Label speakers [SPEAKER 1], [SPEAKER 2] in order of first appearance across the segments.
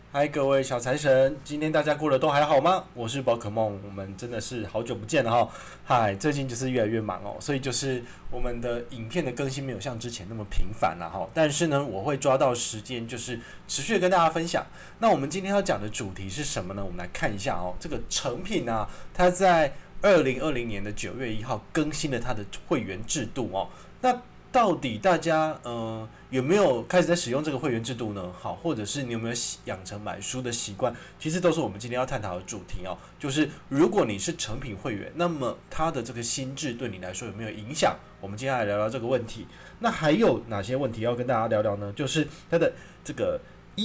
[SPEAKER 1] 嗨，各位小财神，今天大家过得都还好吗？我是宝可梦，我们真的是好久不见了哈。嗨，最近就是越来越忙哦，所以就是我们的影片的更新没有像之前那么频繁了哈。但是呢，我会抓到时间，就是持续的跟大家分享。那我们今天要讲的主题是什么呢？我们来看一下哦，这个成品啊，它在2020年的9月1号更新了它的会员制度哦。那到底大家有没有开始在使用这个会员制度呢？好，或者是你有没有养成买书的习惯？其实都是我们今天要探讨的主题哦。就是如果你是成品会员，那么它的这个新制对你来说有没有影响？我们接下来聊聊这个问题。那还有哪些问题要跟大家聊聊呢？就是它的这个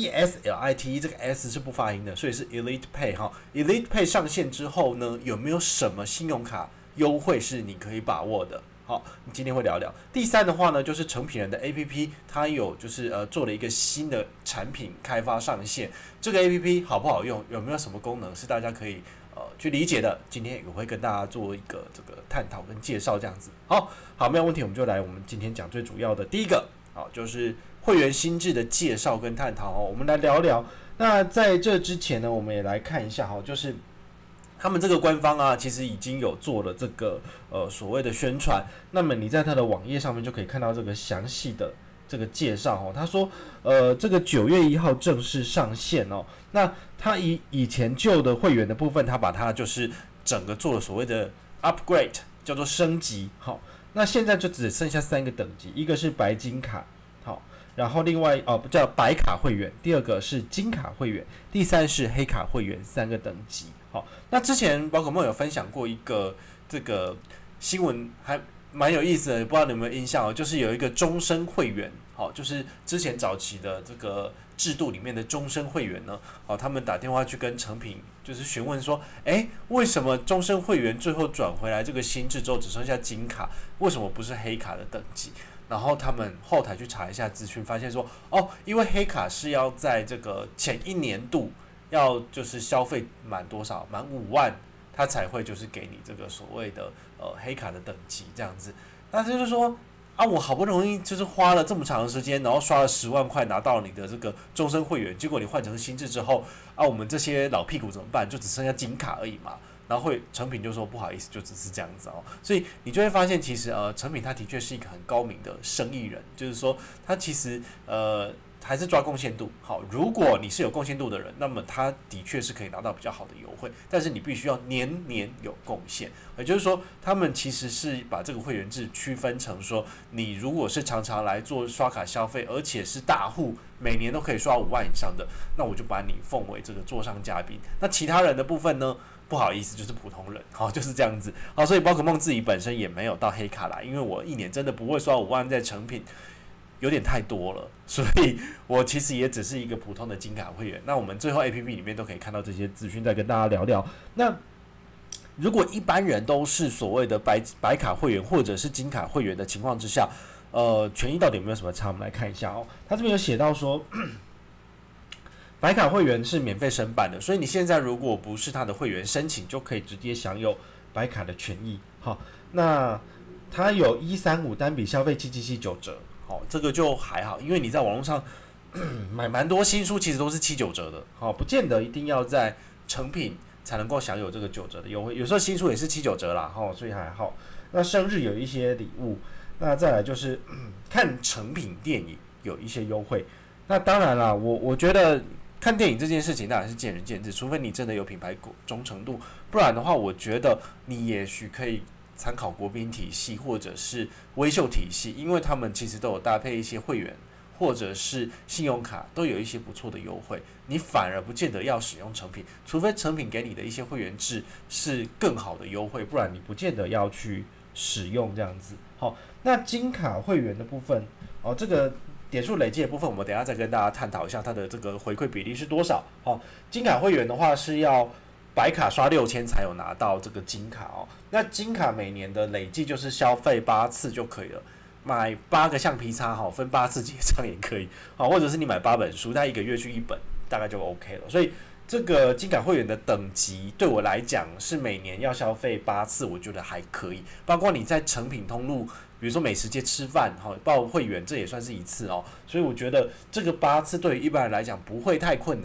[SPEAKER 1] ESLIT 这个 S 是不发音的，所以是 Elite Pay 哈。Elite Pay 上线之后呢，有没有什么信用卡优惠是你可以把握的？好，今天会聊聊。第三的话呢，就是成品人的 APP， 它有就是做了一个新的产品开发上线。这个 APP 好不好用？有没有什么功能是大家可以去理解的？今天也会跟大家做一个这个探讨跟介绍，这样子。好，没有问题，我们就来我们今天讲最主要的第一个，好，就是会员新制的介绍跟探讨哦。我们来聊聊。那在这之前呢，我们也来看一下哈，就是他们这个官方啊，其实已经有做了这个所谓的宣传。那么你在它的网页上面就可以看到这个详细的这个介绍哦。他说，这个9月1号正式上线哦。那他以前旧的会员的部分，他把它就是整个做了所谓的 upgrade， 叫做升级。好，那现在就只剩下3个等级，一个是白金卡，好。然后另外叫白卡会员，第二个是金卡会员，第三是黑卡会员，3个等级。好，那之前宝可梦有分享过一个这个新闻，还蛮有意思的，不知道你有没有印象哦？就是有一个终身会员，好，就是之前早期的这个制度里面的终身会员呢，好，他们打电话去跟成品就是询问说，为什么终身会员最后转回来这个新制之后只剩下金卡，为什么不是黑卡的等级？然后他们后台去查一下资讯，发现说，因为黑卡是要在这个前一年度要就是消费满多少，满5万，他才会就是给你这个所谓的黑卡的等级这样子。那就是说我好不容易就是花了这么长的时间，然后刷了10万块拿到你的这个终身会员，结果你换成新制之后我们这些老屁股怎么办？就只剩下金卡而已嘛。然后成品就说不好意思，就只是这样子哦，所以你就会发现，其实成品他的确是一个很高明的生意人，就是说他其实还是抓贡献度。好，如果你是有贡献度的人，那么他的确是可以拿到比较好的优惠，但是你必须要年年有贡献，也就是说，他们其实是把这个会员制区分成说，你如果是常常来做刷卡消费，而且是大户，每年都可以刷5万以上的，那我就把你奉为这个座上嘉宾。那其他人的部分呢？不好意思，就是普通人，好，就是这样子，好，所以宝可梦自己本身也没有到黑卡啦，因为我一年真的不会刷5万在成品，有点太多了，所以我其实也只是一个普通的金卡会员。那我们最后 APP 里面都可以看到这些资讯，再跟大家聊聊。那如果一般人都是所谓的白卡会员或者是金卡会员的情况之下，权益到底有没有什么差？我们来看一下哦，他这边有写到说。白卡会员是免费申办的，所以你现在如果不是他的会员，申请就可以直接享有白卡的权益。好，那它有135单笔消费777.9折，好，这个就还好，因为你在网络上买蛮多新书，其实都是7、9折的，好，不见得一定要在成品才能够享有这个9折的优惠，有时候新书也是7、9折啦，所以还好。那生日有一些礼物，那再来就是看成品电影有一些优惠。那当然啦，我觉得。看电影这件事情当然是见仁见智，除非你真的有品牌忠诚度，不然的话，我觉得你也许可以参考国宾体系或者是威秀体系，因为他们其实都有搭配一些会员或者是信用卡，都有一些不错的优惠。你反而不见得要使用成品，除非成品给你的一些会员制是更好的优惠，不然你不见得要去使用这样子。好，那金卡会员的部分这个。点数累积的部分，我们等一下再跟大家探讨一下它的这个回馈比例是多少。金卡会员的话是要白卡刷6000才有拿到这个金卡哦。那金卡每年的累计就是消费8次就可以了，买8个橡皮擦分8次结账也可以，或者是你买8本书，它1个月去1本，大概就 OK 了。所以这个金卡会员的等级对我来讲是每年要消费8次，我觉得还可以。包括你在成品通路，比如说美食街吃饭，报会员这也算是1次哦。所以我觉得这个8次对于一般人来讲不会太困难。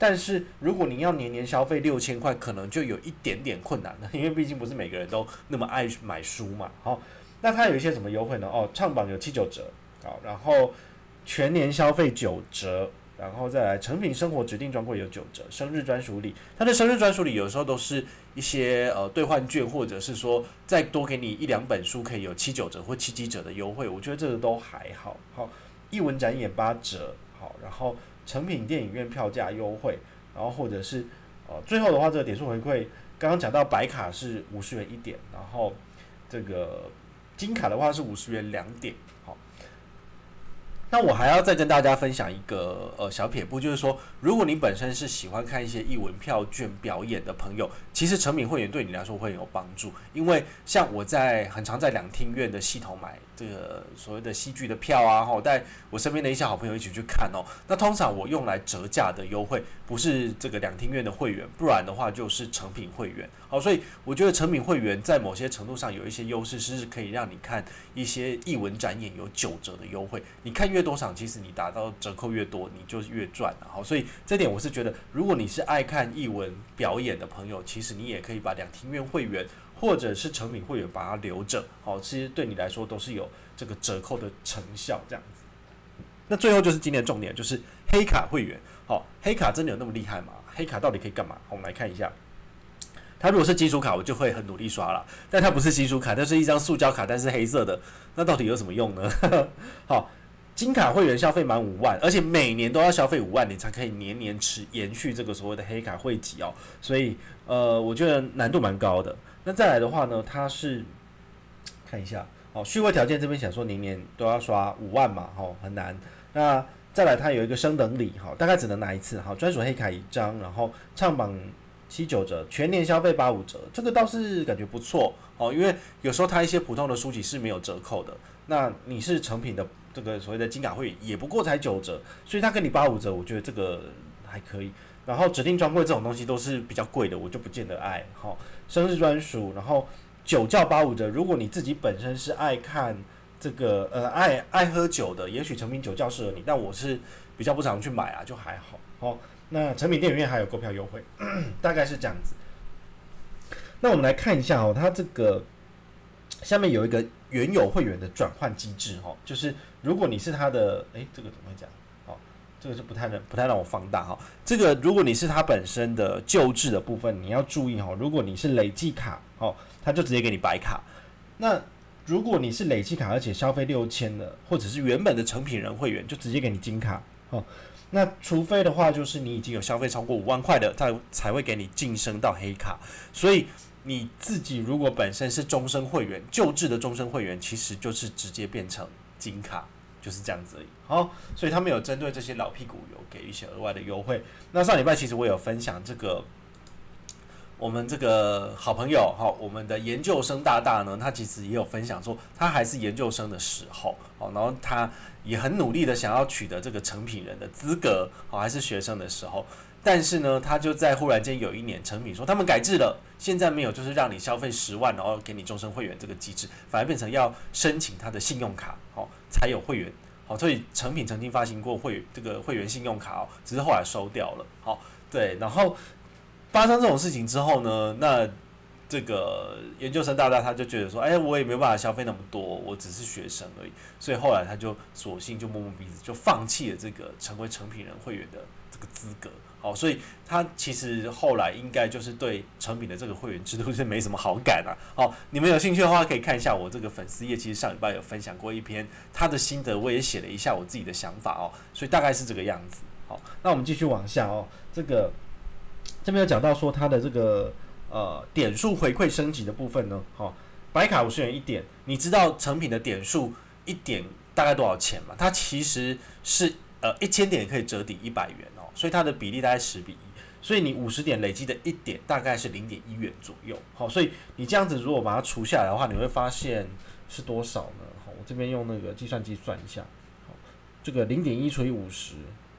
[SPEAKER 1] 但是如果你要年年消费6000块，可能就有一点点困难了，因为毕竟不是每个人都那么爱买书嘛。好，那它有一些什么优惠呢？哦，畅榜有79折，好，然后全年消费9折。然后再来，诚品生活指定专柜有9折，生日专属礼，它的生日专属礼有时候都是一些兑换券，或者是说再多给你1-2本书，可以有7-9折或7-7折的优惠，我觉得这个都还好。好，艺文展演8折，好，然后诚品电影院票价优惠，然后或者是最后的话，这个点数回馈，刚刚讲到白卡是50元1点，然后这个金卡的话是50元2点，好。那我还要再跟大家分享一个小撇步，就是说，如果你本身是喜欢看一些艺文票券表演的朋友，其实诚品会员对你来说会有帮助，因为像我很常在两厅院的系统买这个所谓的戏剧的票啊，带我身边的一些好朋友一起去看哦。那通常我用来折价的优惠不是这个两厅院的会员，不然的话就是诚品会员。好，所以我觉得诚品会员在某些程度上有一些优势，是可以让你看一些艺文展演有9折的优惠。你看越多场，其实你达到折扣越多，你就越赚了。好，所以这点我是觉得，如果你是爱看艺文表演的朋友，其实你也可以把两厅院会员或者是诚品会员把它留着。好，其实对你来说都是有这个折扣的成效，这样子。那最后就是今天的重点，就是黑卡会员。好，黑卡真的有那么厉害吗？黑卡到底可以干嘛？我们来看一下。它如果是金属卡，我就会很努力刷了。但它不是金属卡，它是一张塑胶卡，但是黑色的，那到底有什么用呢？好，金卡会员消费满5万，而且每年都要消费5万，你才可以年年延续这个所谓的黑卡会籍哦。所以我觉得难度蛮高的。那再来的话呢，它是看一下，好，续会条件这边想说年年都要刷5万嘛，很难。那再来它有一个升等礼，大概只能拿一次，好，专属黑卡1张，然后畅榜7-9折，全年消费85折，这个倒是感觉不错哦。因为有时候它一些普通的书籍是没有折扣的，那你是诚品的这个所谓的金卡会员，也不过才9折，所以它跟你85折，我觉得这个还可以。然后指定专柜这种东西都是比较贵的，我就不见得爱。好，生日专属，然后酒教85折，如果你自己本身是爱看这个爱喝酒的，也许诚品酒教适合你，但我是比较不常去买啊，就还好。好。那诚品电影院还有购票优惠，大概是这样子。那我们来看一下它这个下面有一个原有会员的转换机制就是如果你是他的，这个怎么会讲？这个是不太让我放大这个如果你是他本身的旧制的部分，你要注意如果你是累计卡他就直接给你白卡。那如果你是累计卡而且消费6000的，或者是原本的诚品人会员，就直接给你金卡那除非的话，就是你已经有消费超过5万块的，才会给你晋升到黑卡。所以你自己如果本身是终身会员，旧制的终身会员，其实就是直接变成金卡，就是这样子而已。好，所以他们有针对这些老屁股有给一些额外的优惠。那上礼拜其实我有分享这个。我们这个好朋友我们的研究生大大呢，他其实也有分享说，他还是研究生的时候然后他也很努力的想要取得这个诚品人的资格还是学生的时候，但是呢，他就在忽然间有一年，诚品说他们改制了，现在没有就是让你消费10万，然后给你终身会员这个机制，反而变成要申请他的信用卡才有会员所以诚品曾经发行过这个会员信用卡只是后来收掉了对，然后。发生这种事情之后呢，那这个研究生大大他就觉得说，我也没有办法消费那么多，我只是学生而已，所以后来他就索性就摸摸鼻子，就放弃了这个成为诚品人会员的这个资格。所以他其实后来应该就是对诚品的这个会员制度是没什么好感你们有兴趣的话可以看一下我这个粉丝页，其实上礼拜有分享过一篇他的心得，我也写了一下我自己的想法所以大概是这个样子。好，那我们继续往下这边有讲到说它的这个点数回馈升级的部分呢，白卡50元1点，你知道诚品的点数1点大概多少钱吗？它其实是1000点可以折抵100元所以它的比例大概10比1，所以你50点累积的1点大概是0.1元左右。所以你这样子如果把它除下来的话，你会发现是多少呢？我这边用那个计算机算一下，这个0.1除以50。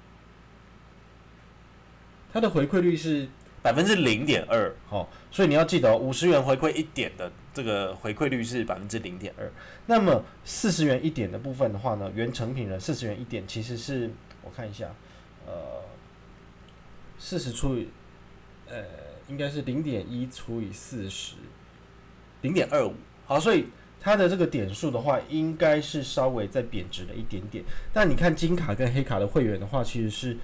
[SPEAKER 1] 它的回馈率是0.2%，所以你要记得50元回馈1点的这个回馈率是0.2%。那么40元1点的部分的话呢，原成品人40元1点其实是我看一下， 40除以应该是0.1除以40，0.25。好，所以它的这个点数的话，应该是稍微再贬值了一点点。但你看金卡跟黑卡的会员的话，其实是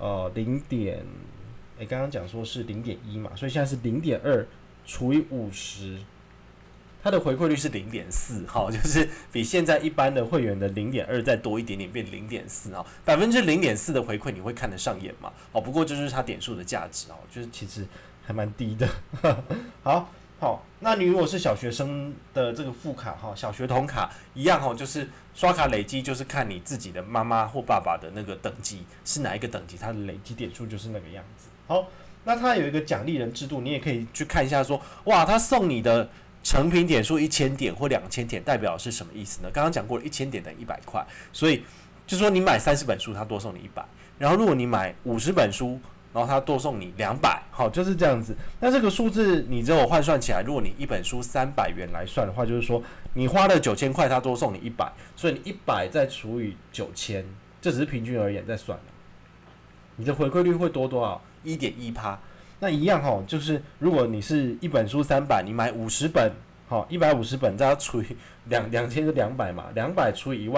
[SPEAKER 1] 刚刚讲说是0.1嘛，所以现在是0.2除以50，它的回馈率是0.4，哈，就是比现在一般的会员的0.2再多一点点，变0.4哈，0.4%的回馈你会看得上眼嘛？哦，不过这就是它点数的价值哦，就是其实还蛮低的。好，那你如果是小学生的这个副卡哈，小学童卡一样哈，就是刷卡累积，就是看你自己的妈妈或爸爸的那个等级是哪一个等级，它的累积点数就是那个样子。好，那它有一个奖励人制度，你也可以去看一下说，哇，他送你的成品点数1000点或2000点，代表是什么意思呢？刚刚讲过了，1000点等于100块，所以就是说你买30本书，他多送你100，然后如果你买50本书，然后他多送你200，好，就是这样子。那这个数字你只有换算起来，如果你一本书300元来算的话，就是说你花了9000块，他多送你100，所以你100再除以9000，这只是平均而言在算的。你的回馈率会多多少？1.1%。那一样哈，就是如果你是一本书300，你买50本，好，150本，再除以2000是200嘛，200除以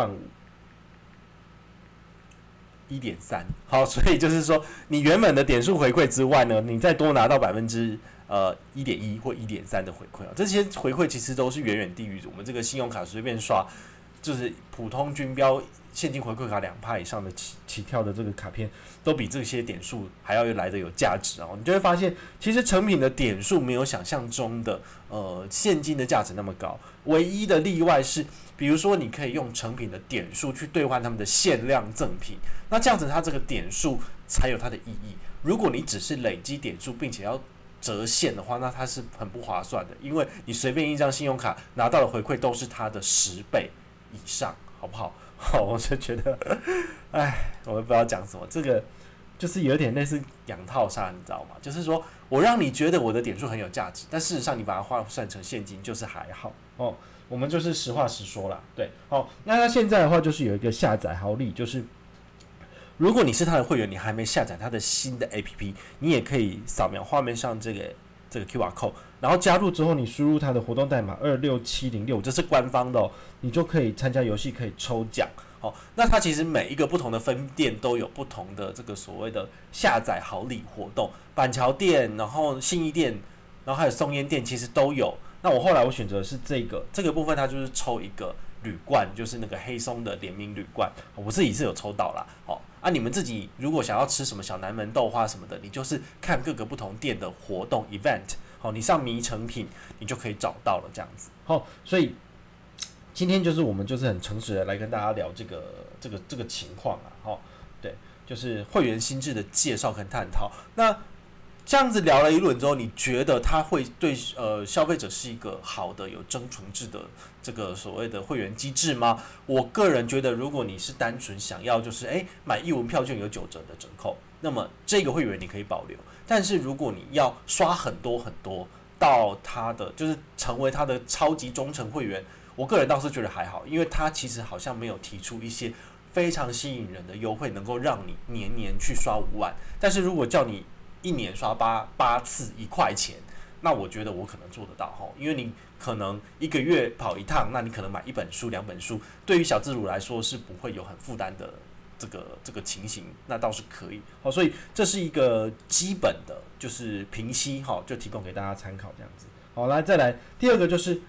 [SPEAKER 1] 15000，1.3，好，所以就是说，你原本的点数回馈之外呢，你再多拿到1.1%或1.3%的回馈啊，这些回馈其实都是远远低于我们这个信用卡随便刷，就是普通均标现金回馈卡2%以上的起跳的这个卡片，都比这些点数还要来的有价值哦。你就会发现，其实成品的点数没有想象中的现金的价值那么高，唯一的例外是，比如说你可以用成品的点数去兑换他们的限量赠品，那这样子它这个点数才有它的意义。如果你只是累积点数，并且要折现的话，那它是很不划算的，因为你随便一张信用卡拿到的回馈都是它的10倍以上，好不好？好，我就觉得，我也不知道讲什么，这个就是有点类似养套杀，你知道吗？就是说我让你觉得我的点数很有价值，但事实上你把它换算成现金就是还好哦。我们就是实话实说啦，对，好，那它现在的话就是有一个下载好礼，就是如果你是他的会员，你还没下载他的新的 APP， 你也可以扫描画面上这个 QR code， 然后加入之后，你输入它的活动代码26706，这是官方的哦，你就可以参加游戏，可以抽奖。好，那它其实每一个不同的分店都有不同的这个所谓的下载好礼活动，板桥店，然后信义店，然后还有松烟店，其实都有。那我后来我选择的是这个部分，它就是抽一个铝罐，就是那个黑松的联名铝罐，我自己是有抽到啦。好啊，你们自己如果想要吃什么小南门豆花什么的，你就是看各个不同店的活动 event， 好，你上迷成品，你就可以找到了这样子。好，所以今天就是我们就是很诚实的来跟大家聊这个情况啊。好，对，就是会员心智的介绍跟探讨。那这样子聊了一轮之后，你觉得它会对消费者是一个好的有增重制的这个所谓的会员机制吗？我个人觉得，如果你是单纯想要就是买艺文票券有9折的折扣，那么这个会员你可以保留。但是如果你要刷很多很多到他的就是成为他的超级忠诚会员，我个人倒是觉得还好，因为他其实好像没有提出一些非常吸引人的优惠，能够让你年年去刷5万。但是如果叫你一年刷8次1块钱，那我觉得我可能做得到齁，因为你可能1个月跑一趟，那你可能买1本书2本书，对于小自主来说是不会有很负担的这个情形，那倒是可以。好，所以这是一个基本的，就是评析齁，就提供给大家参考这样子。好，来再来第二个就是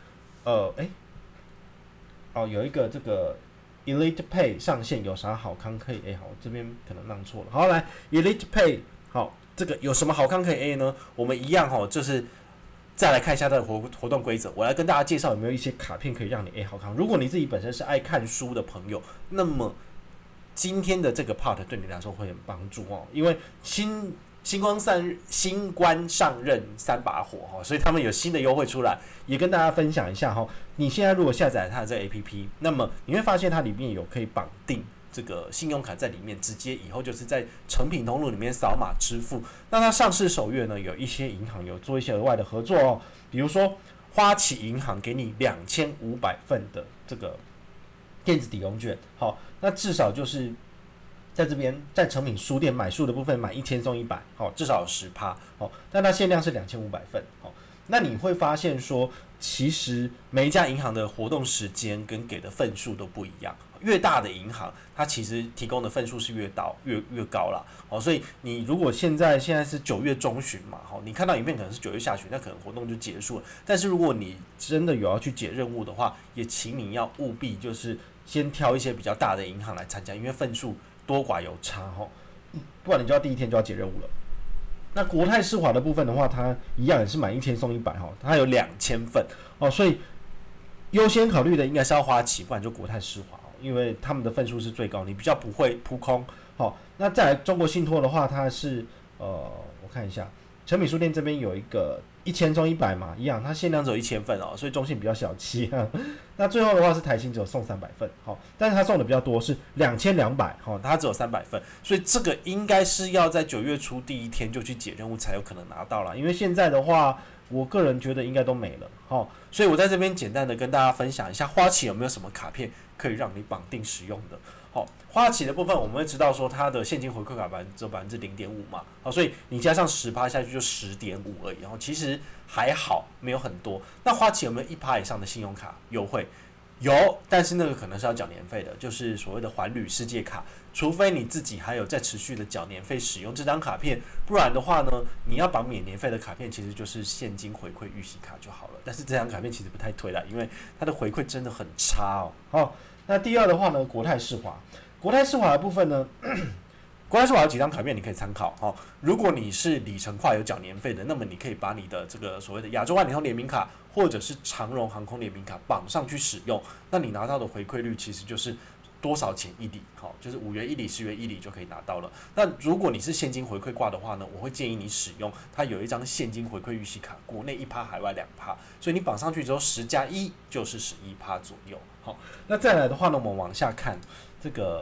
[SPEAKER 1] 有一个这个 Elite Pay 上线有啥好康可以好，我这边可能弄错了。好，来 Elite Pay 好。这个有什么好康可以 A 呢？我们一样就是再来看一下它的活动规则。我来跟大家介绍有没有一些卡片可以让你 A 好康。如果你自己本身是爱看书的朋友，那么今天的这个 part 对你来说会很帮助哦，因为新官上任3把火哈，所以他们有新的优惠出来，也跟大家分享一下哈。你现在如果下载它的这个 APP， 那么你会发现它里面有可以绑定这个信用卡在里面，直接以后就是在成品通路里面扫码支付。那它上市首月呢，有一些银行有做一些额外的合作哦，比如说花旗银行给你2500份的这个电子抵用券，好，那至少就是在这边在诚品书店买书的部分买1000送100，至少有10%，但它限量是2500份，那你会发现说，其实每一家银行的活动时间跟给的份数都不一样。越大的银行，它其实提供的份数是越高啦。所以你如果现在是9月中旬嘛，你看到影片可能是9月下旬，那可能活动就结束了。但是如果你真的有要去解任务的话，也请你要务必就是先挑一些比较大的银行来参加，因为份数多寡有差不然你就要第一天就要解任务了。那国泰世华的部分的话，它一样也是买1000送100它有2000份所以优先考虑的应该是要花旗，不然就国泰世华因为他们的份数是最高，你比较不会扑空那再来中国信托的话，它是我看一下，诚品书店这边有一个1000送100嘛，一样，它限量只有1000份所以中信比较小气那最后的话是台新只有送300份但是它送的比较多，是2200它只有300份，所以这个应该是要在9月初第一天就去解任务才有可能拿到了，因为现在的话，我个人觉得应该都没了所以我在这边简单的跟大家分享一下，花旗有没有什么卡片可以让你绑定使用的。花旗的部分我们会知道说它的现金回馈卡只有0.5%嘛，所以你加上10%下去就10.5%而已，其实还好，没有很多。那花旗有没有1%以上的信用卡优惠？有，但是那个可能是要缴年费的，就是所谓的环旅世界卡，除非你自己还有在持续的缴年费使用这张卡片，不然的话呢，你要绑免年费的卡片其实就是现金回馈预习卡就好了。但是这张卡片其实不太推啦，因为它的回馈真的很差那第二的话呢，国泰世华的部分呢，国泰世华有几张卡片你可以参考如果你是里程跨有缴年费的，那么你可以把你的这个所谓的亚洲万里通联名卡或者是长荣航空联名卡绑上去使用，那你拿到的回馈率其实就是多少钱一里，就是5元1里、10元1里就可以拿到了。那如果你是现金回馈挂的话呢，我会建议你使用它有一张现金回馈预习卡，国内1%，海外2%，所以你绑上去之后10+1就是11%左右。那再来的话呢，我们往下看这个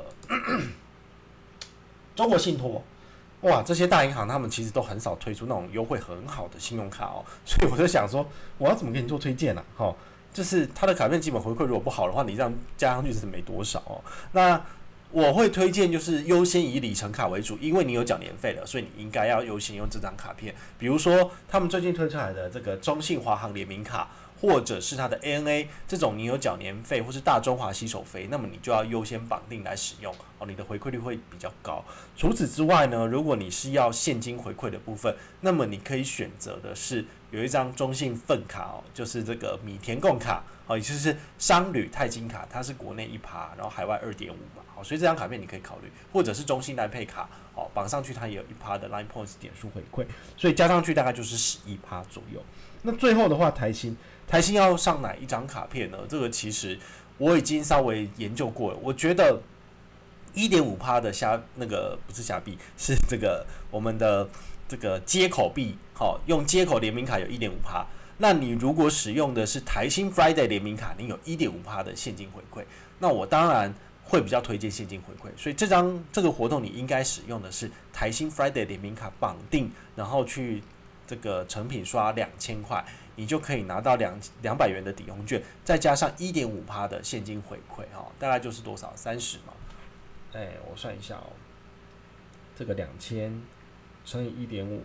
[SPEAKER 1] 中国信托。哇，这些大银行他们其实都很少推出那种优惠很好的信用卡所以我就想说，我要怎么给你做推荐呢就是它的卡片基本回馈如果不好的话，你这样加上去是没多少那我会推荐就是优先以里程卡为主，因为你有缴年费了，所以你应该要优先用这张卡片。比如说他们最近推出来的这个中信华航联名卡，或者是它的 ANA 这种你有缴年费或是大中华吸手费，那么你就要优先绑定来使用你的回馈率会比较高。除此之外呢，如果你是要现金回馈的部分，那么你可以选择的是有一张中信份卡就是这个米田共卡也就是商旅钛金卡，它是国内1%，然后海外2.5%嘛所以这张卡片你可以考虑，或者是中信来配卡绑上去它也有1%的 Line Points 点数回馈，所以加上去大概就是11%左右。那最后的话，台新要上哪一张卡片呢？这个其实我已经稍微研究过了，我觉得1.5%的那个不是虾币，是这个我们的这个接口币，用接口联名卡有1.5%。那你如果使用的是台新 Friday 联名卡，你有1.5%的现金回馈，那我当然会比较推荐现金回馈。所以这个活动你应该使用的是台新 Friday 联名卡绑定，然后去这个成品刷2000块，你就可以拿到200元的抵用券，再加上1.5%的现金回馈大概就是多少？30嘛。我算一下这个2000乘以1.5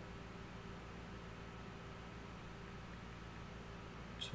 [SPEAKER 1] 乘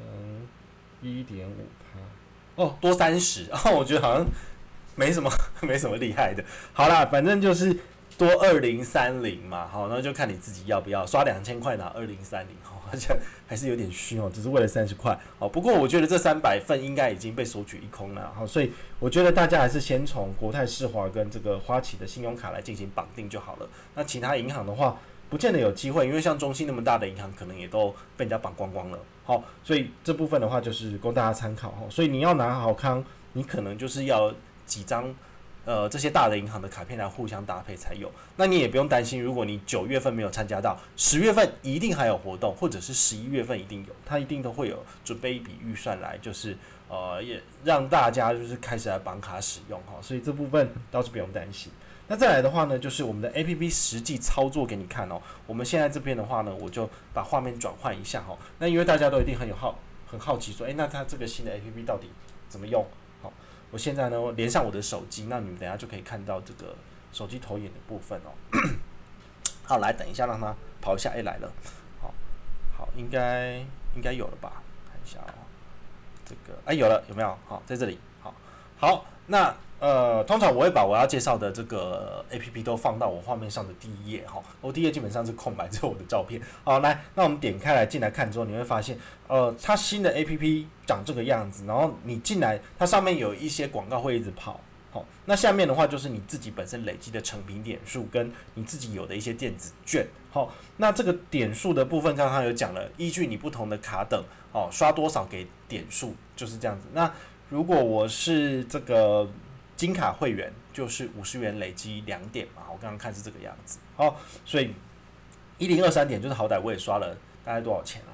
[SPEAKER 1] 1.5%，多30，我觉得好像没什么厉害的。好啦，反正就是多2030嘛，那就看你自己要不要刷2000块拿2030，好像还是有点虚只是为了30块不过我觉得这300份应该已经被索取一空了所以我觉得大家还是先从国泰世华跟这个花旗的信用卡来进行绑定就好了。那其他银行的话，不见得有机会，因为像中信那么大的银行，可能也都被人家绑光光了。所以这部分的话就是供大家参考所以你要拿好康，你可能就是要几张这些大的银行的卡片来互相搭配才有。那你也不用担心，如果你9月份没有参加到，10月份一定还有活动，或者是11月份一定有，它一定都会有准备一笔预算来，就是也让大家就是开始来绑卡使用所以这部分倒是不用担心。那再来的话呢，就是我们的 APP 实际操作给你看我们现在这边的话呢，我就把画面转换一下那因为大家都一定很好奇说，那它这个新的 APP 到底怎么用？我现在呢连上我的手机，那你们等一下就可以看到这个手机投影的部分哦。好，来等一下让它跑一下，来了，好，应该有了吧？看一下哦，这个有了，有没有？好，在这里，好，那通常我会把我要介绍的这个 APP 都放到我画面上的第一页哈，我第一页基本上是空白，只有我的照片。好，来，那我们点开来进来看之后，你会发现，它新的 APP 长这个样子，然后你进来，它上面有一些广告会一直跑。好，那下面的话就是你自己本身累积的成品点数，跟你自己有的一些电子券。好，那这个点数的部分，刚刚有讲了，依据你不同的卡等，刷多少给点数，就是这样子。那如果我是这个金卡会员，就是50元累积2点嘛，我刚刚看是这个样子。好，所以1023点就是好歹我也刷了大概多少钱啊？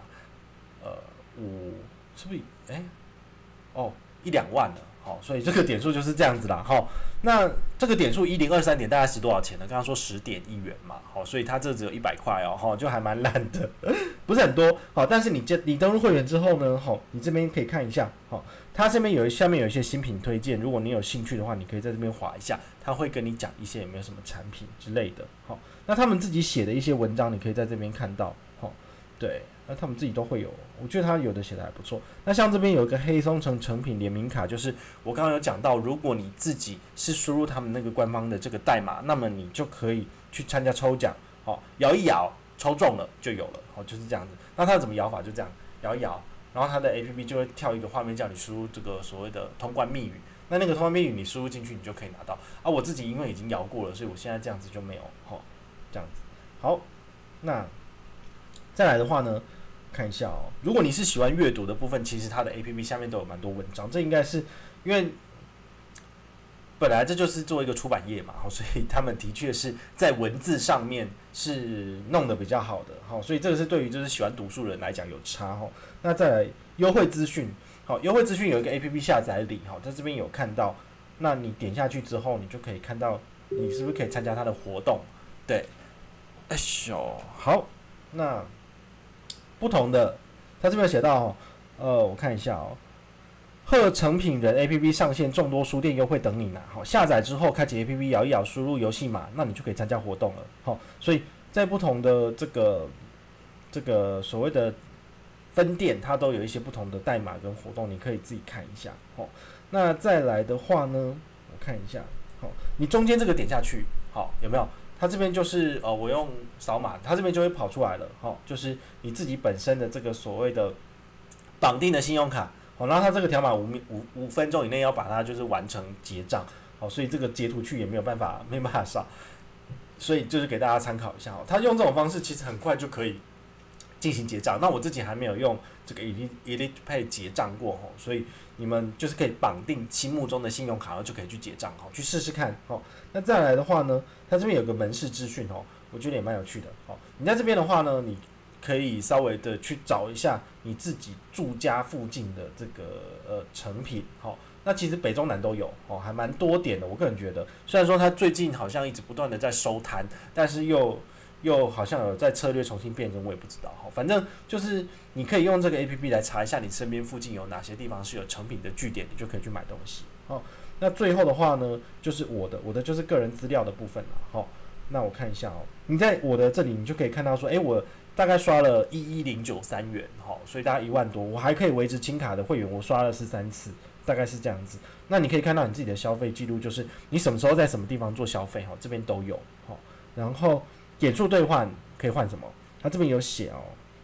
[SPEAKER 1] 是不是？1、2万了。好，所以这个点数就是这样子啦。好，那这个点数1023点大概是多少钱呢？刚刚说10.1元嘛。好，所以它这只有100块哦。好，就还蛮烂的，不是很多。好，但是你登入会员之后呢，好，你这边可以看一下。好，它这边下面有一些新品推荐，如果你有兴趣的话，你可以在这边滑一下，它会跟你讲一些有没有什么产品之类的。好，那他们自己写的一些文章，你可以在这边看到。好，对。那他们自己都会有，我觉得他有的写的还不错。那像这边有一个黑松城成品联名卡，就是我刚刚有讲到，如果你自己是输入他们那个官方的这个代码，那么你就可以去参加抽奖，摇一摇，抽中了就有了，就是这样子。那它怎么摇法？就这样，摇一摇，然后它的 APP 就会跳一个画面叫你输入这个所谓的通关密语。那个通关密语你输入进去，你就可以拿到。我自己因为已经摇过了，所以我现在这样子就没有，这样子。好，那再来的话呢？看一下哦，如果你是喜欢阅读的部分，其实它的 APP 下面都有蛮多文章。这应该是因为本来这就是做一个出版业嘛，所以他们的确是在文字上面是弄得比较好的，所以这个是对于就是喜欢读书的人来讲有差。那再来优惠资讯，优惠资讯有一个 APP 下载礼，在这边有看到，那你点下去之后，你就可以看到你是不是可以参加它的活动。对，好，那不同的，他这边有写到我看一下贺成品人 APP 上线，众多书店优惠等你拿。下载之后开启 APP， 摇一摇，输入游戏码，那你就可以参加活动了。所以在不同的这个所谓的分店，它都有一些不同的代码跟活动，你可以自己看一下。那再来的话呢，我看一下，你中间这个点下去，有没有？它这边就是我用扫码，它这边就会跑出来了，就是你自己本身的这个所谓的绑定的信用卡，然后它这个条码5分钟以内要把它就是完成结账，所以这个截图去也没办法扫，所以就是给大家参考一下，它用这种方式其实很快就可以进行结账。那我自己还没有用这个 Elite Pay 结账过，所以你们就是可以绑定心目中的信用卡，然后就可以去结账，去试试看。那再来的话呢，它这边有个门市资讯，我觉得也蛮有趣的。你在这边的话呢，你可以稍微的去找一下你自己住家附近的这个成品。那其实北中南都有，还蛮多点的。我个人觉得，虽然说它最近好像一直不断的在收摊，但是又好像有在策略重新变更，我也不知道。反正就是你可以用这个 APP 来查一下你身边附近有哪些地方是有成品的据点，你就可以去买东西。那最后的话呢，就是我的就是个人资料的部分了。那我看一下你在我的这里，你就可以看到说，我大概刷了11093元，所以大概1万多，我还可以维持轻卡的会员，我刷了13次，大概是这样子。那你可以看到你自己的消费记录，就是你什么时候在什么地方做消费，这边都有。然后点数兑换可以换什么？它这边有写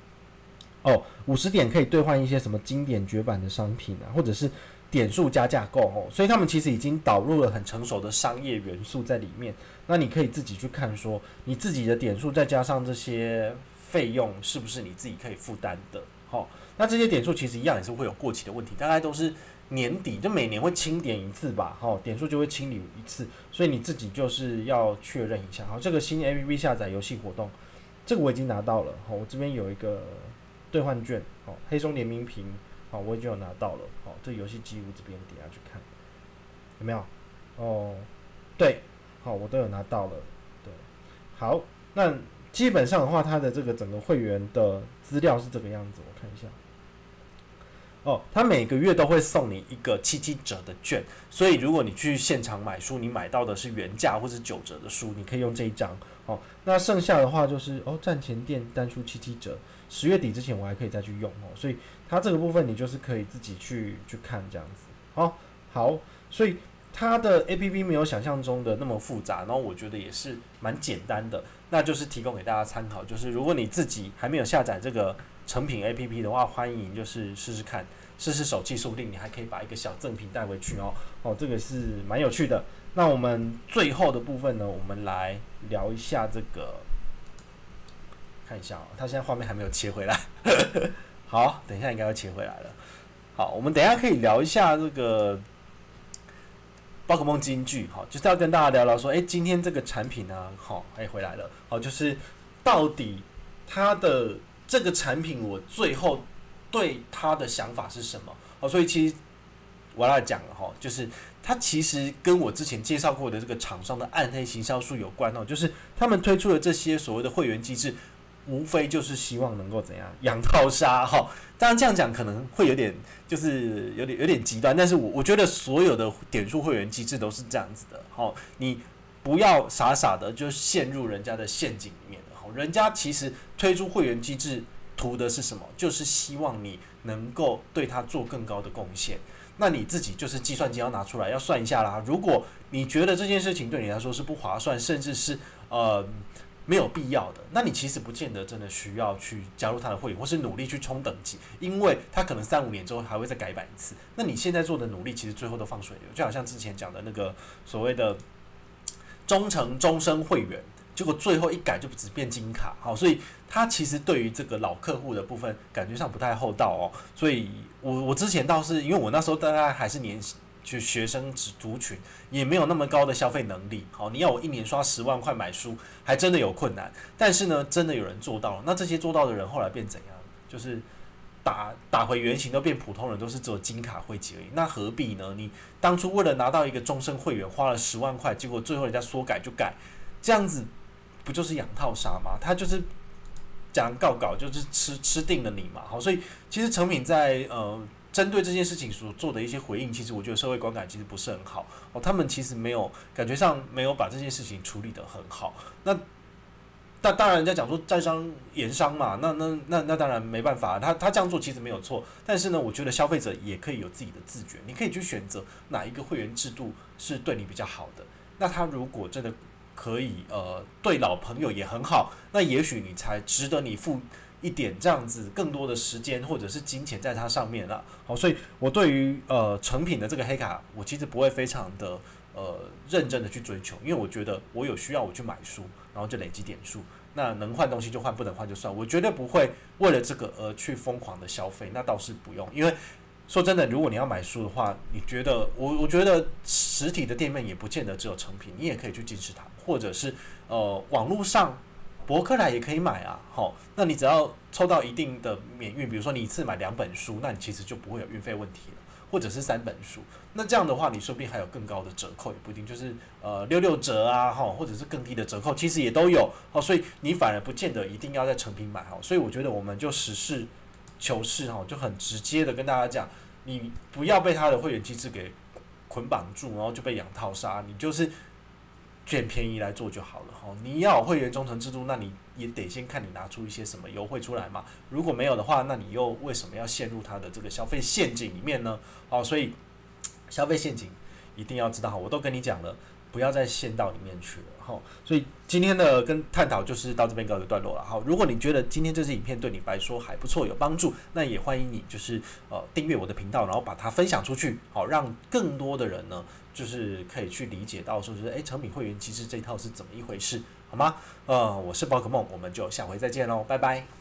[SPEAKER 1] 50点可以兑换一些什么经典绝版的商品啊，或者是点数加价购所以他们其实已经导入了很成熟的商业元素在里面。那你可以自己去看说，你自己的点数再加上这些费用，是不是你自己可以负担的？那这些点数其实一样也是会有过期的问题，大概都是年底就每年会清点一次吧，点数就会清理一次，所以你自己就是要确认一下。这个新 APP 下载游戏活动，这个我已经拿到了，我这边有一个兑换券，黑松联名屏，我已经有拿到了，这个游戏记录这边点下去看，有没有？对，我都有拿到了，对，好，那基本上的话，它的这个整个会员的资料是这个样子，我看一下。 哦，它每个月都会送你一个7折的券，所以如果你去现场买书，你买到的是原价或是9折的书，你可以用这一张。哦，那剩下的话就是站前店单书7折，10月底之前我还可以再去用哦，所以它这个部分你就是可以自己去看这样子。好，所以它的 APP 没有想象中的那么复杂，然后我觉得也是蛮简单的，那就是提供给大家参考。就是如果你自己还没有下载这个成品 APP 的话，欢迎就是试试看，试试手气，说不定你还可以把一个小赠品带回去哦，这个是蛮有趣的。那我们最后的部分呢，我们来聊一下这个，看一下它现在画面还没有切回来，好，等一下应该要切回来了。好，我们等一下可以聊一下这个宝可梦金句，就是要跟大家聊聊说，今天这个产品呢，回来了，就是到底它的这个产品，我最后对它的想法是什么？所以其实我要讲了就是它其实跟我之前介绍过的这个厂商的暗黑行销术有关就是他们推出的这些所谓的会员机制，无非就是希望能够怎样养套杀当然这样讲可能会有点就是有点极端，但是我觉得所有的点数会员机制都是这样子的你不要傻傻的就陷入人家的陷阱里面人家其实推出会员机制图的是什么？就是希望你能够对他做更高的贡献。那你自己就是计算机要拿出来要算一下啦。如果你觉得这件事情对你来说是不划算，甚至是没有必要的，那你其实不见得真的需要去加入他的会员，或是努力去冲等级，因为他可能3-5年之后还会再改版一次。那你现在做的努力，其实最后都放水流，就好像之前讲的那个所谓的忠诚终身会员，结果最后一改就只变金卡，所以他其实对于这个老客户的部分感觉上不太厚道所以我之前倒是因为我那时候大概还是就学生族群，也没有那么高的消费能力。你要我一年刷10万块买书，还真的有困难。但是呢，真的有人做到了。那这些做到的人后来变怎样？就是打回原形，都变普通人，都是只有金卡会籍而已。那何必呢？你当初为了拿到一个终身会员，花了10万块，结果最后人家说改就改，这样子不就是养套杀吗？他就是讲告就是吃定了你嘛。所以其实成品在针对这件事情所做的一些回应，其实我觉得社会观感其实不是很好他们其实感觉上没有把这件事情处理得很好。那当然人家讲说在商言商嘛，那当然没办法，他这样做其实没有错。但是呢，我觉得消费者也可以有自己的自觉，你可以去选择哪一个会员制度是对你比较好的。那他如果真的可以对老朋友也很好，那也许你才值得你付一点这样子更多的时间或者是金钱在它上面啦。所以我对于成品的这个黑卡，我其实不会非常的认真的去追求，因为我觉得我有需要我去买书，然后就累积点数，那能换东西就换，不能换就算，我绝对不会为了这个而去疯狂的消费，那倒是不用。因为说真的，如果你要买书的话，你觉得我觉得实体的店面也不见得只有成品，你也可以去金石堂，或者是网络上博客来也可以买啊。那你只要抽到一定的免运，比如说你一次买2本书，那你其实就不会有运费问题了，或者是3本书，那这样的话你说不定还有更高的折扣，也不一定，就是66折啊，或者是更低的折扣，其实也都有所以你反而不见得一定要在成品买所以我觉得我们就实事求是就很直接的跟大家讲，你不要被他的会员机制给捆绑住，然后就被养套杀，你就是捡便宜来做就好了你要有会员忠诚制度，那你也得先看你拿出一些什么优惠出来嘛。如果没有的话，那你又为什么要陷入他的这个消费陷阱里面呢？所以消费陷阱一定要知道我都跟你讲了，不要再陷到里面去了所以今天的探讨就是到这边告一个段落了如果你觉得今天这支影片对你来说还不错，有帮助，那也欢迎你就是订阅我的频道，然后把它分享出去让更多的人呢就是可以去理解到说就是成品会员机制这一套是怎么一回事，好吗？我是宝可梦，我们就下回再见喽，拜拜。